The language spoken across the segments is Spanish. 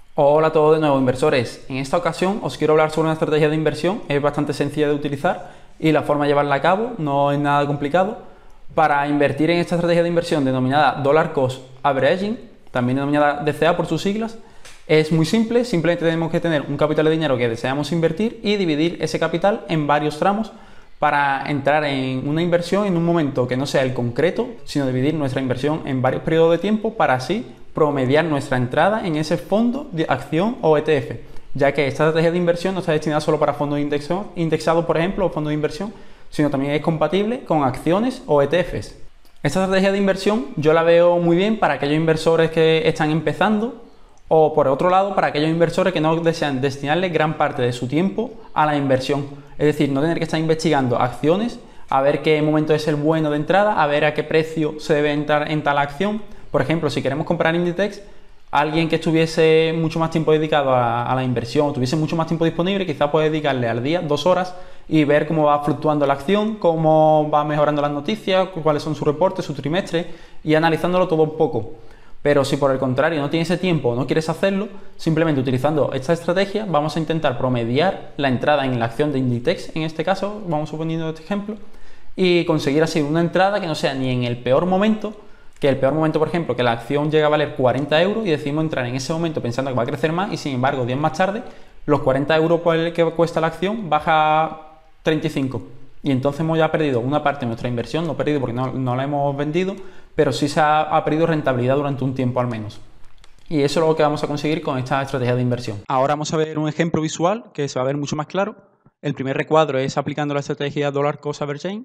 Hola a todos de nuevo, inversores. En esta ocasión os quiero hablar sobre una estrategia de inversión. Es bastante sencilla de utilizar y la forma de llevarla a cabo no es nada complicado. Para invertir en esta estrategia de inversión denominada Dollar Cost Averaging, también denominada DCA por sus siglas, es muy simple. Simplemente tenemos que tener un capital de dinero que deseamos invertir y dividir ese capital en varios tramos para entrar en una inversión en un momento que no sea el concreto, sino dividir nuestra inversión en varios periodos de tiempo para así promediar nuestra entrada en ese fondo de acción o ETF, ya que esta estrategia de inversión no está destinada solo para fondos indexados, por ejemplo, o fondos de inversión, sino también es compatible con acciones o ETFs. Esta estrategia de inversión yo la veo muy bien para aquellos inversores que están empezando o, por otro lado, para aquellos inversores que no desean destinarle gran parte de su tiempo a la inversión. Es decir, no tener que estar investigando acciones, a ver qué momento es el bueno de entrada, a ver a qué precio se debe entrar en tal acción. Por ejemplo, si queremos comprar Inditex, alguien que estuviese mucho más tiempo dedicado a la inversión, tuviese mucho más tiempo disponible, quizás puede dedicarle al día 2 horas y ver cómo va fluctuando la acción, cómo va mejorando las noticias, cuáles son sus reportes, su trimestre, y analizándolo todo un poco. Pero si por el contrario no tienes ese tiempo o no quieres hacerlo, simplemente utilizando esta estrategia vamos a intentar promediar la entrada en la acción de Inditex, en este caso, vamos suponiendo este ejemplo, y conseguir así una entrada que no sea ni en el peor momento, que el peor momento, por ejemplo, que la acción llega a valer 40 euros y decidimos entrar en ese momento pensando que va a crecer más y sin embargo, días más tarde, los 40 euros por el que cuesta la acción baja a 35. Y entonces hemos ya perdido una parte de nuestra inversión, no perdido porque no la hemos vendido, pero sí se ha perdido rentabilidad durante un tiempo al menos. Y eso es lo que vamos a conseguir con esta estrategia de inversión. Ahora vamos a ver un ejemplo visual que se va a ver mucho más claro. El primer recuadro es aplicando la estrategia Dollar Cost Averaging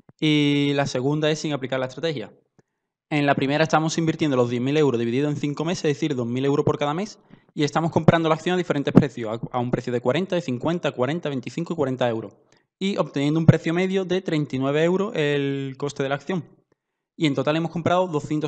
y la segunda es sin aplicar la estrategia. En la primera estamos invirtiendo los 10.000 euros dividido en 5 meses, es decir, 2.000 euros por cada mes, y estamos comprando la acción a diferentes precios, a un precio de 40, de 50, 40, 25 y 40 euros, y obteniendo un precio medio de 39 euros el coste de la acción. Y en total hemos comprado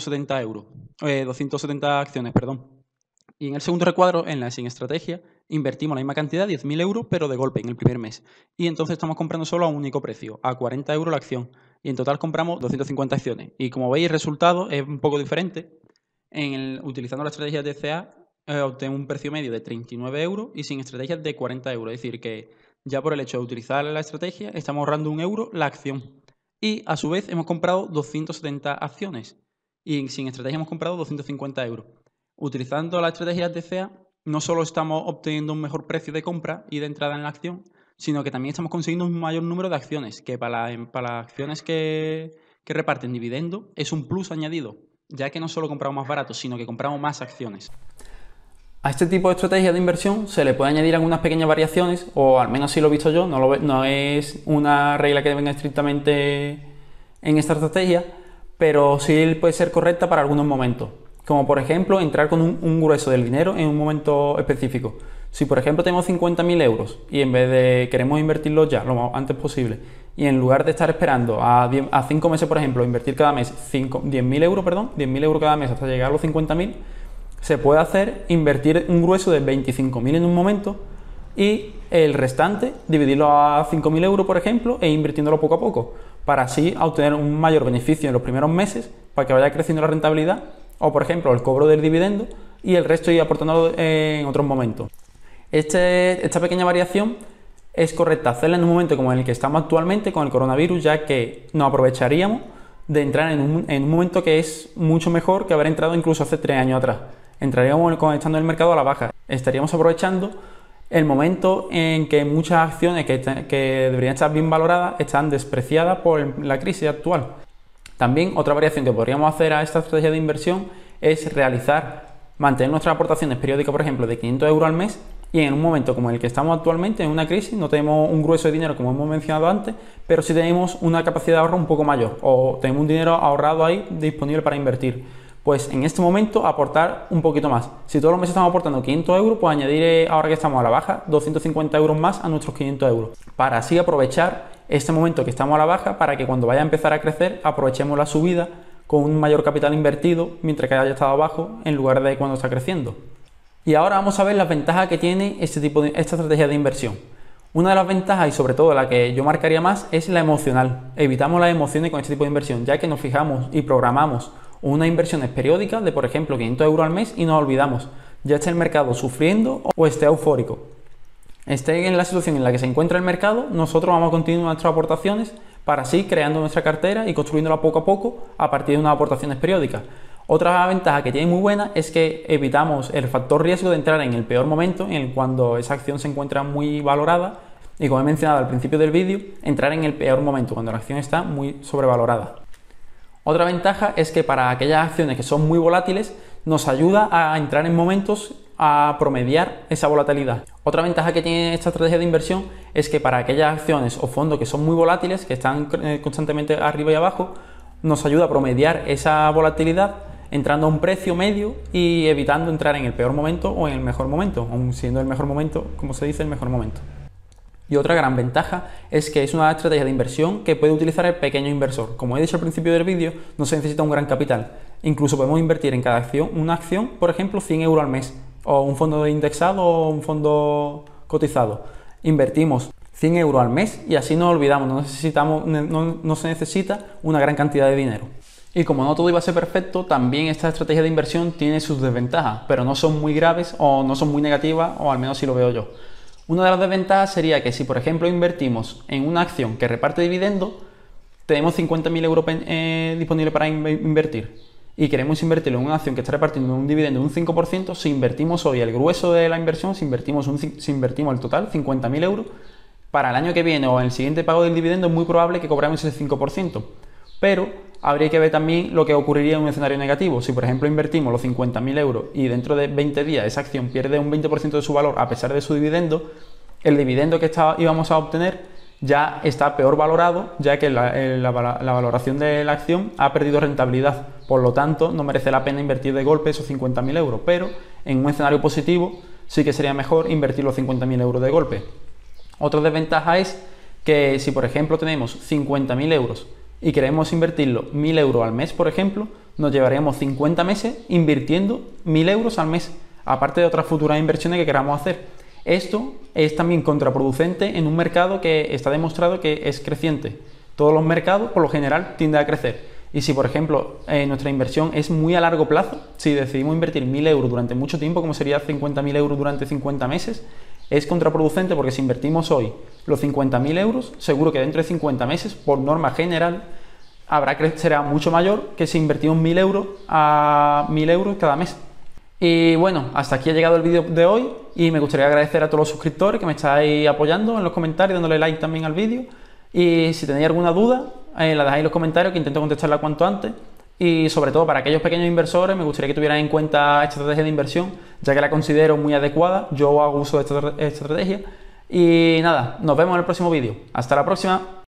270 acciones, perdón. Y en el segundo recuadro, en la sin estrategia, invertimos la misma cantidad, 10.000 euros, pero de golpe en el primer mes. Y entonces estamos comprando solo a un único precio, a 40 euros la acción. Y en total compramos 250 acciones. Y como veis, el resultado es un poco diferente. Utilizando la estrategia de DCA, obtenemos un precio medio de 39 euros y sin estrategias de 40 euros. Es decir, que ya por el hecho de utilizar la estrategia, estamos ahorrando 1 euro la acción. Y a su vez hemos comprado 270 acciones. Y sin estrategia hemos comprado 250 euros. Utilizando la estrategia DCA, no solo estamos obteniendo un mejor precio de compra y de entrada en la acción, sino que también estamos consiguiendo un mayor número de acciones, que para las acciones que reparten dividendos es un plus añadido, ya que no solo compramos más barato, sino que compramos más acciones. A este tipo de estrategia de inversión se le puede añadir algunas pequeñas variaciones, o al menos así lo he visto yo, no es una regla que venga estrictamente en esta estrategia, pero sí puede ser correcta para algunos momentos. Como por ejemplo entrar con un grueso del dinero en un momento específico. Si por ejemplo tenemos 50.000 euros y en vez de queremos invertirlos ya lo antes posible y en lugar de estar esperando a 5 meses por ejemplo invertir cada mes 10.000 euros, 10.000 euros cada mes hasta llegar a los 50.000, se puede hacer invertir un grueso de 25.000 en un momento y el restante dividirlo a 5.000 euros por ejemplo e invirtiéndolo poco a poco para así obtener un mayor beneficio en los primeros meses para que vaya creciendo la rentabilidad. O, por ejemplo, el cobro del dividendo y el resto ir aportándolo en otros momentos. Esta pequeña variación es correcta hacerla en un momento como en el que estamos actualmente con el coronavirus, ya que nos aprovecharíamos de entrar en un momento que es mucho mejor que haber entrado incluso hace 3 años atrás. Entraríamos estando en el mercado a la baja. Estaríamos aprovechando el momento en que muchas acciones que deberían estar bien valoradas están despreciadas por la crisis actual. También otra variación que podríamos hacer a esta estrategia de inversión es mantener nuestras aportaciones periódicas, por ejemplo, de 500 euros al mes y en un momento como el que estamos actualmente, en una crisis, no tenemos un grueso de dinero como hemos mencionado antes, pero sí tenemos una capacidad de ahorro un poco mayor o tenemos un dinero ahorrado ahí disponible para invertir. Pues en este momento aportar un poquito más. Si todos los meses estamos aportando 500 euros, pues añadir, ahora que estamos a la baja, 250 euros más a nuestros 500 euros. Para así aprovechar este momento que estamos a la baja para que cuando vaya a empezar a crecer aprovechemos la subida con un mayor capital invertido mientras que haya estado abajo en lugar de cuando está creciendo. Y ahora vamos a ver las ventajas que tiene esta estrategia de inversión. Una de las ventajas y sobre todo la que yo marcaría más es la emocional. Evitamos las emociones con este tipo de inversión ya que nos fijamos y programamos unas inversiones periódicas de por ejemplo 500 euros al mes y nos olvidamos ya esté el mercado sufriendo o esté eufórico. Esté en la situación en la que se encuentra el mercado, nosotros vamos a continuar nuestras aportaciones para así creando nuestra cartera y construyéndola poco a poco a partir de unas aportaciones periódicas. Otra ventaja que tiene muy buena es que evitamos el factor riesgo de entrar en el peor momento, cuando esa acción se encuentra muy valorada y, como he mencionado al principio del vídeo, entrar en el peor momento, cuando la acción está muy sobrevalorada. Otra ventaja es que para aquellas acciones que son muy volátiles nos ayuda a entrar en momentos a promediar esa volatilidad. Otra ventaja que tiene esta estrategia de inversión es que para aquellas acciones o fondos que son muy volátiles, que están constantemente arriba y abajo, nos ayuda a promediar esa volatilidad entrando a un precio medio y evitando entrar en el peor momento o en el mejor momento, aun siendo el mejor momento, como se dice, el mejor momento. Y otra gran ventaja es que es una estrategia de inversión que puede utilizar el pequeño inversor. Como he dicho al principio del vídeo, no se necesita un gran capital. Incluso podemos invertir en cada acción, una acción, por ejemplo, 100 euros al mes, o un fondo indexado o un fondo cotizado. Invertimos 100 euros al mes y así nos olvidamos, no se necesita una gran cantidad de dinero. Y como no todo iba a ser perfecto, también esta estrategia de inversión tiene sus desventajas, pero no son muy graves o no son muy negativas, o al menos así lo veo yo. Una de las desventajas sería que si, por ejemplo, invertimos en una acción que reparte dividendos, tenemos 50.000 euros disponibles para invertir y queremos invertirlo en una acción que está repartiendo un dividendo de un 5%, si invertimos hoy el grueso de la inversión, si invertimos el total, 50.000 euros, para el año que viene o en el siguiente pago del dividendo es muy probable que cobremos ese 5%. Pero habría que ver también lo que ocurriría en un escenario negativo. Si, por ejemplo, invertimos los 50.000 euros y dentro de 20 días esa acción pierde un 20% de su valor a pesar de su dividendo, el dividendo que íbamos a obtener ya está peor valorado, ya que la valoración de la acción ha perdido rentabilidad. Por lo tanto, no merece la pena invertir de golpe esos 50.000 euros. Pero en un escenario positivo sí que sería mejor invertir los 50.000 euros de golpe. Otra desventaja es que si, por ejemplo, tenemos 50.000 euros y queremos invertirlo 1.000 euros al mes, por ejemplo, nos llevaríamos 50 meses invirtiendo 1.000 euros al mes, aparte de otras futuras inversiones que queramos hacer. Esto es también contraproducente en un mercado que está demostrado que es creciente. Todos los mercados, por lo general, tienden a crecer. Y si, por ejemplo, nuestra inversión es muy a largo plazo, si decidimos invertir 1.000 euros durante mucho tiempo, como sería 50.000 euros durante 50 meses, es contraproducente porque si invertimos hoy los 50.000 euros, seguro que dentro de 50 meses, por norma general, será mucho mayor que si invertimos 1.000 euros a 1.000 euros cada mes. Y bueno, hasta aquí ha llegado el vídeo de hoy y me gustaría agradecer a todos los suscriptores que me estáis apoyando en los comentarios, dándole like también al vídeo. Y si tenéis alguna duda, la dejáis en los comentarios que intento contestarla cuanto antes. Y sobre todo para aquellos pequeños inversores me gustaría que tuvieran en cuenta esta estrategia de inversión, ya que la considero muy adecuada. Yo hago uso de esta estrategia. Y nada, nos vemos en el próximo vídeo. Hasta la próxima.